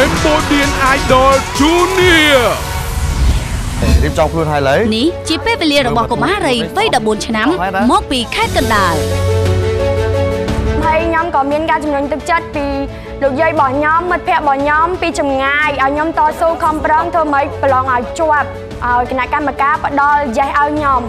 Cambodian Idol Junior រៀបចំខ្លួនហើយឡើយនេះជាពេលវេលារបស់កុមារីវ័យ14ឆ្នាំមកពីខេត្តកណ្ដាលហើយខ្ញុំក៏មានការជំរុញទឹកចិត្តពីលោកយាយរបស់ខ្ញុំមិត្តភ័ក្តិរបស់ខ្ញុំពីចម្ងាយឲ្យខ្ញុំតស៊ូខំប្រឹងធ្វើម៉េចប្រឡងឲ្យជាប់ឲ្យគណៈកម្មការផ្ដល់យេសឲ្យខ្ញុំ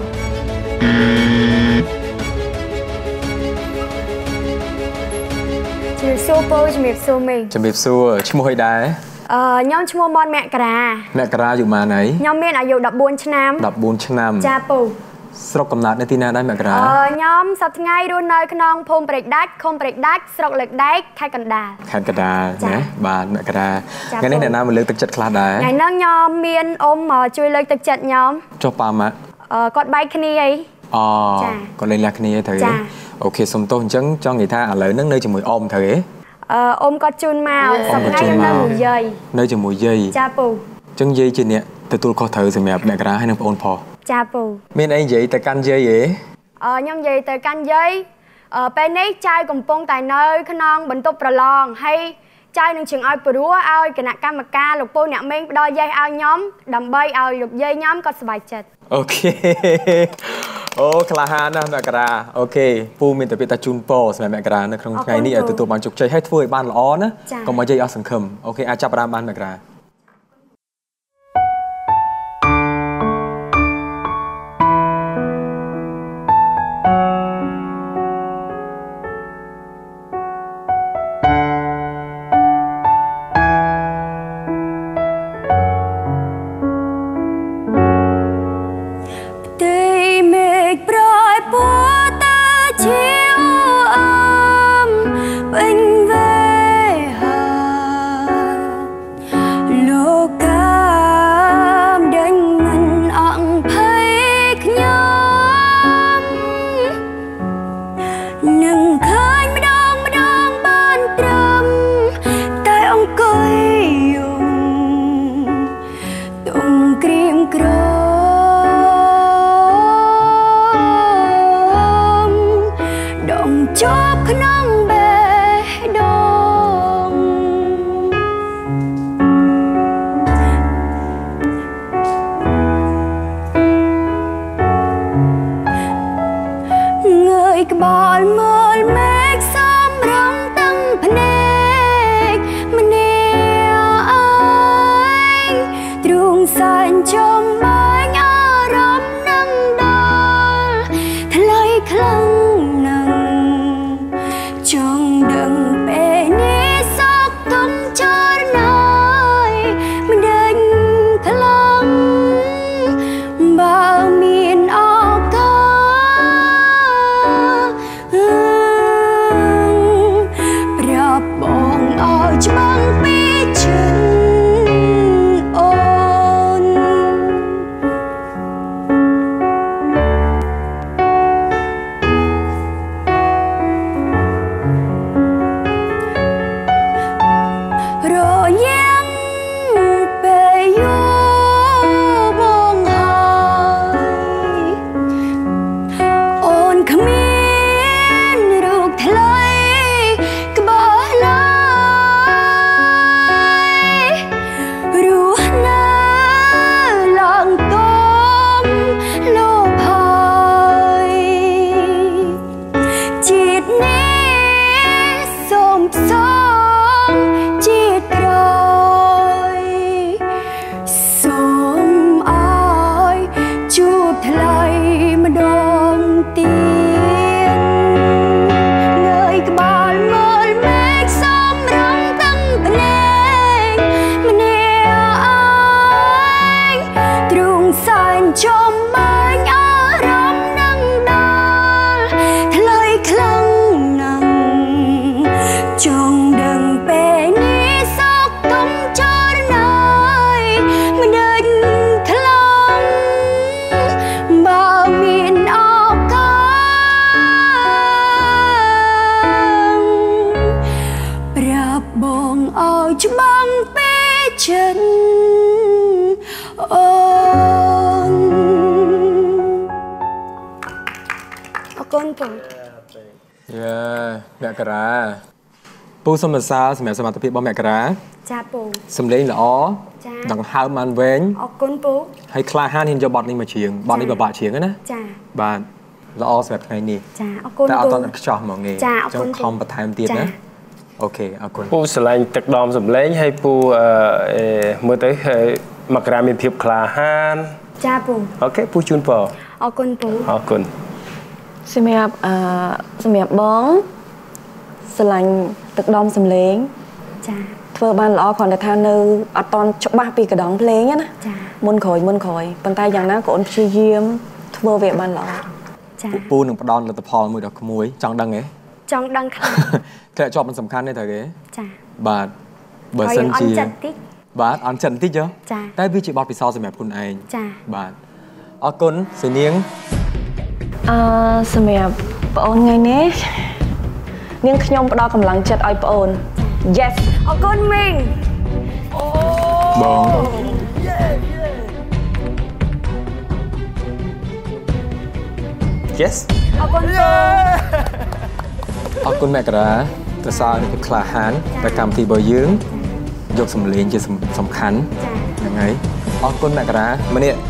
ជំរាបសួរពូជំរាបសួរមីងជំរាបសួរឈ្មោះអីដែរខ្ញុំឈ្មោះបនមករាមករាអាយុប៉ុន្មានហើយខ្ញុំមានអាយុ14ឆ្នាំ 14ឆ្នាំចាពូស្រុកកំណើតនៅទីណាដែរមករាខ្ញុំសប្តាហ៍ថ្ងៃរស់នៅក្នុងភូមិព្រែកដាច់ឃុំព្រែកដាច់ស្រុកលើកដែកខេត្តកណ្ដាលណាបាទមករាថ្ងៃនេះអ្នកណាមកលើកទឹកចិត្តខ្លះដែរថ្ងៃហ្នឹងខ្ញុំមានអ៊ំជួយលើកទឹកចិត្តខ្ញុំចុះប៉ាម៉ាក់គាត់បែកគ្នាអីគាត់លេងលះគ្នាត្រូវទេអូខេសុំទោសអញ្ចឹងចង់និយាយថាឥឡូវហ្នឹងនៅជាមួយអ៊ំត្រូវទេអ៊ំគាត់ជូនមកសប្តាហ៍ថ្ងៃខ្ញុំនៅមួយយាយនៅជាមួយយាយចាពូអញ្ចឹងយាយជាអ្នកទទួលខុសត្រូវសម្រាប់មករាហើយនិងបងអូនផងចាពូមានអីនិយាយទៅកាន់យាយទេខ្ញុំនិយាយទៅកាន់យាយពេលនេះចៅកំពុងតែនៅក្នុងបន្ទប់ប្រឡងហើយចៅនឹងជើងឲ្យព្រោះឲ្យគណៈកម្មការលោកពូអ្នកមេងផ្ដល់យេសឲ្យខ្ញុំដើម្បីឲ្យលោកយាយខ្ញុំគាត់សប្បាយចិត្តអូខេអូក្លាហានណាស់មករាអូខេពូមានតែពាក្យថាជូនពរសម្រាប់មករានៅក្នុងថ្ងៃនេះឲ្យទទួលបានជោគជ័យហើយធ្វើឲ្យបានល្អណាកុំឲ្យយាយអស់សង្ឃឹមអូខេអាចចាប់ផ្ដើមបានមករាច្បាំងពេលចិនអូនអរគុណពូយ៉ាអ្នកការ៉ាពូសុំសរសើរសម្រាប់សមត្ថភាពរបស់មករាចាពូសំឡេងល្អចាដង្ហើមបានវែងអរគុណពូហើយក្លាហានហ៊ានយកបទនេះមកច្រៀងបទនេះពិបាកច្រៀងណាចាបាទល្អសម្រាប់ថ្ងៃនេះចាអរគុណតែអពូត់តន់ខ្ចោះហ្មងទេចាអរគុណខំបន្ថែមទៀតណាអូខេអរគុណពូស្រឡាញ់ទឹកដមសម្លេងហើយពូមើលទៅមករាមានភាពក្លាហានចាពូអូខេពូជូនពរអរគុណពូអរគុណសម្រាប់បងស្រឡាញ់ទឹកដមសម្លេងចាធ្វើបានល្អគ្រាន់តែថានៅអត់តន់ច្បាស់ពីកណ្ដងភ្លេងណាចាមុនក្រោយប៉ុន្តែយ៉ាងណាក៏អូនព្យាយាមធ្វើវាបានល្អចាពូនឹងផ្ដល់លទ្ធផលមួយដល់ក្មួយចង់ដឹងទេចង់ដឹងខ្លាំងតែជាប់មិនសំខាន់ទេតើគេចាបាទបើសិនជាអន់ចិត្តតិចបាទអន់ចិត្តបន្តិចចុះចាតែវាជាបទពិសោធន៍សម្រាប់ខ្លួនឯងចាបាទអរគុណសេនាងសម្រាប់ប្អូនថ្ងៃនេះនាងខ្ញុំផ្ដល់កម្លាំងចិត្តឲ្យប្អូន Yes អរគុណមីងបង Yes អរគុណពូអរគុណមករាប្រសើរនឹងភាពក្លាហានតែកម្មវិធីរបស់យើងយកសម្លេងជាសំខាន់ហ្នឹងហើយអរគុណមករាម្នាក់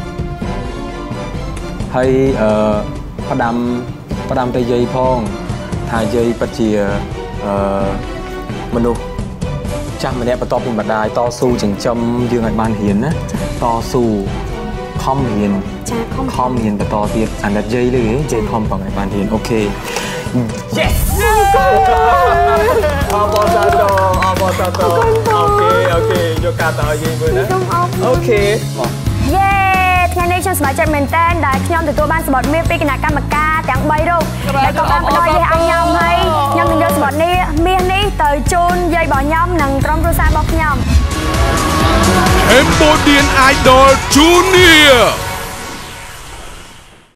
ហើយផ្ដាំទៅយាយផងថាយាយពិតជាមនុស្សចាស់ម្នាក់បន្ទាប់ពីម្ដាយតស៊ូចិញ្ចឹមយើងឲ្យបានរៀនណាតស៊ូខំរៀនចាខំរៀនបន្តទៀតអាណិតយាយលើយាយខំប្រឹងឲ្យបានរៀនអូខេ Yes អបអរសាទរអូខេយកកាតឲ្យយាយមើលណាអូខេយេថ្ងៃនេះខ្ញុំសប្បាយចិត្តមែនតើដែលខ្ញុំទទួលបានសម្បត្តិមាសពីគណៈកម្មការទាំង3រូបដែលក៏បានផ្ដល់យាយឲ្យខ្ញុំហើយខ្ញុំនឹងយកសម្បត្តិនេះមាសនេះទៅជូនយាយរបស់ខ្ញុំនិងក្រុមគ្រួសាររបស់ខ្ញុំ Cambodian Idol Junior